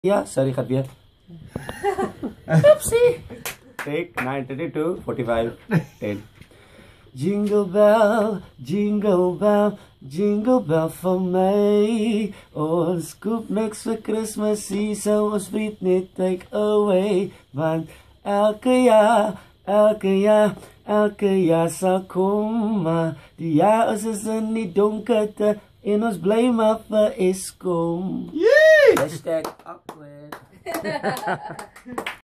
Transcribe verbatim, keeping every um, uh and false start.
Ja, sorry, gaat weer. Oopsie. Take nine thirty-two forty-five ten. Jingle bell, jingle bell, jingle bell for mij. Ons koop niks vir Kersfees, so ons vriend net take away. Want elke jaar, elke jaar, elke jaar sal kom. Maar die jaar is ons in die donkerte en ons bly maar vir Eskom. Yay! Hashtag awkward.